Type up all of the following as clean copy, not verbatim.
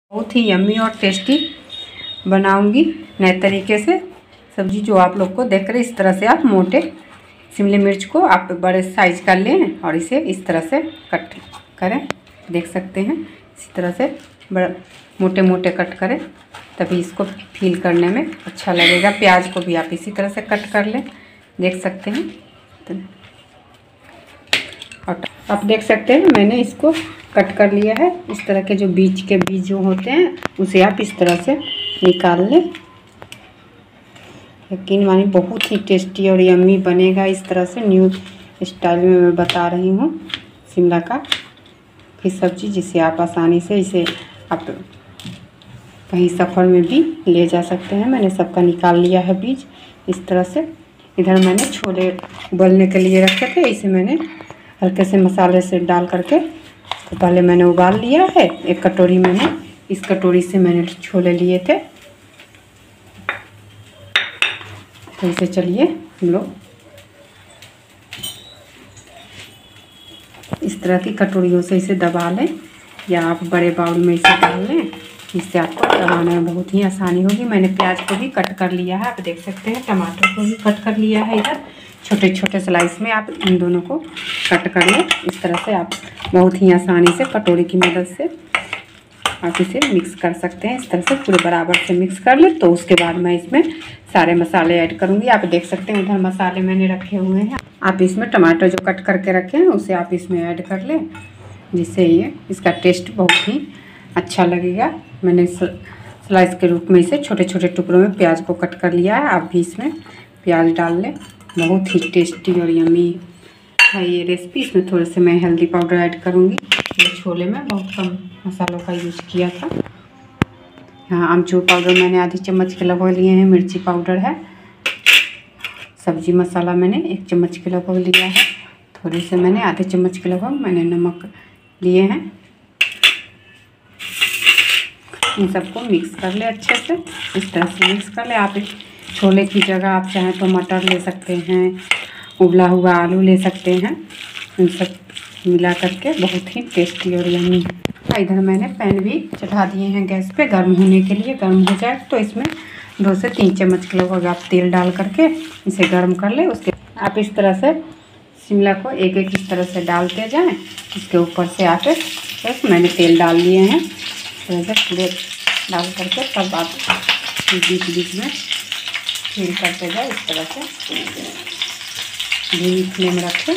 बहुत ही यम्मी और टेस्टी बनाऊंगी नए तरीके से सब्जी, जो आप लोग को देख कर इस तरह से आप मोटे शिमला मिर्च को आप बड़े साइज का लें और इसे इस तरह से कट करें। देख सकते हैं इसी तरह से बड़ा मोटे मोटे कट करें, तभी इसको फील करने में अच्छा लगेगा। प्याज को भी आप इसी तरह से कट कर लें, देख सकते हैं। और आप देख सकते हैं मैंने इसको कट कर लिया है। इस तरह के जो बीच के बीज जो होते हैं उसे आप इस तरह से निकाल लें। यकीन मानिए बहुत ही टेस्टी और यम्मी बनेगा। इस तरह से न्यू स्टाइल में मैं बता रही हूँ शिमला का फिश सब्जी, जिसे आप आसानी से इसे आप कहीं सफ़र में भी ले जा सकते हैं। मैंने सबका निकाल लिया है बीज इस तरह से। इधर मैंने छोले उबलने के लिए रखे थे, इसे मैंने हल्के से मसाले से डाल करके तो पहले मैंने उबाल लिया है। एक कटोरी मैंने इस कटोरी से मैंने छोले लिए थे। तो इसे चलिए हम लोग इस तरह की कटोरियों से इसे दबा लें, या आप बड़े बाउल में इसे डाल लें, इससे आपको दबाने में बहुत ही आसानी होगी। मैंने प्याज को भी कट कर लिया है, आप देख सकते हैं। टमाटर को भी कट कर लिया है। इधर छोटे छोटे स्लाइस में आप इन दोनों को कट कर लें। इस तरह से आप बहुत ही आसानी से कटोरी की मदद से आप इसे मिक्स कर सकते हैं। इस तरह से पूरे बराबर से मिक्स कर लें। तो उसके बाद मैं इसमें सारे मसाले ऐड करूँगी। आप देख सकते हैं उधर मसाले मैंने रखे हुए हैं। आप इसमें टमाटर जो कट करके रखे हैं उसे आप इसमें ऐड कर लें, जिससे ये इसका टेस्ट बहुत ही अच्छा लगेगा। मैंने स्लाइस के रूप में इसे छोटे छोटे टुकड़ों में प्याज को कट कर लिया है। आप भी इसमें प्याज डाल लें। बहुत ही टेस्टी और यम्मी है ये रेसिपी। इसमें थोड़े से मैं हल्दी पाउडर ऐड करूँगी। ये छोले में बहुत कम मसालों का यूज़ किया था। यहाँ आमचूर पाउडर मैंने आधी चम्मच के लगभग लिए हैं। मिर्ची पाउडर है। सब्जी मसाला मैंने 1 चम्मच के लगभग लिया है। थोड़ी से मैंने आधे चम्मच के लगभग मैंने नमक लिए हैं। इन सबको मिक्स कर ले अच्छे से। इस तरह से मिक्स कर ले। आप छोले की जगह आप चाहें तो मटर ले सकते हैं, उबला हुआ आलू ले सकते हैं। इन सब मिला करके बहुत ही टेस्टी और यम्मी। इधर मैंने पैन भी चढ़ा दिए हैं गैस पे गर्म होने के लिए। गर्म हो जाए तो इसमें 2 से 3 चम्मच के लगभग आप तेल डाल करके इसे गर्म कर ले। उसके आप इस तरह से शिमला को एक एक इस तरह से डालते जाएं। इसके ऊपर से आके बस मैंने तेल डाल लिए हैं। तो ऐसे पूरे डाल करके सब आप बीच बीच में फिर करते जाए। इस तरह से धीमी फ्लेम रखें।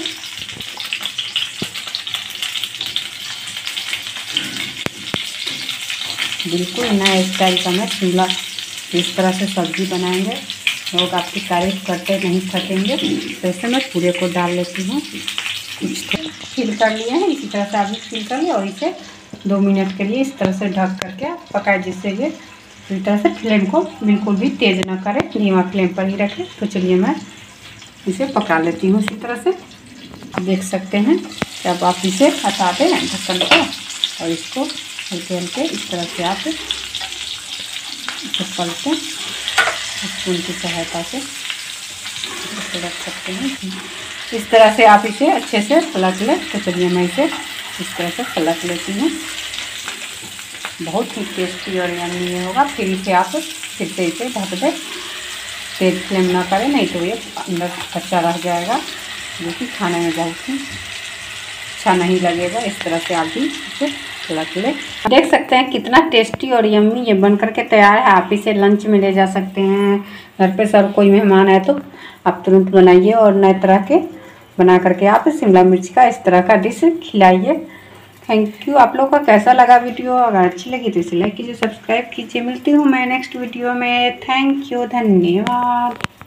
बिल्कुल नया स्टाइल का मैं शिमला इस तरह से सब्ज़ी बनाएंगे, लोग आपकी तारीफ करते नहीं थकेंगे। तो ऐसे मैं पूरे को डाल लेती हूँ। कुछ फिल कर लिए हैं, इसी तरह से आप भी फिल कर लें और इसे 2 मिनट के लिए इस तरह से ढक करके पकाए, जिससे ये इस तरह से फ्लेम को बिल्कुल भी तेज़ ना करें, धीमा फ्लेम पर ही रखें। तो चलिए मैं इसे पका लेती हूँ इसी तरह से। देख सकते हैं जब आप इसे हटा दें ढक्कन को और इसको हल्के हल्के इस तरह से आप इसे पलटें स्पून की सहायता से इसे रख सकते हैं। इस तरह से आप इसे अच्छे से पलट लें। तो चलिए मैं इसे इस तरह से पलट लेती हूँ। बहुत ही टेस्टी और यम्मी होगा। फिर इसे आप फिर से इसे ढक दें, तेज फ्लेम ना करें, नहीं तो ये अंदर कच्चा रह जाएगा, जो कि खाने में बहुत ही अच्छा नहीं लगेगा। इस तरह से आप भी इसे पलट लें। देख सकते हैं कितना टेस्टी और यम्मी ये बन करके तैयार है। आप इसे लंच में ले जा सकते हैं। घर पे सर कोई मेहमान आए तो आप तुरंत बनाइए और नए तरह के बना करके आप शिमला मिर्च का इस तरह का डिश खिलाइए। Thank you. आप लोगों का कैसा लगा वीडियो? अगर अच्छी लगी तो इसे लाइक कीजिए, सब्सक्राइब कीजिए। मिलती हूँ मैं नेक्स्ट वीडियो में। थैंक यू, धन्यवाद।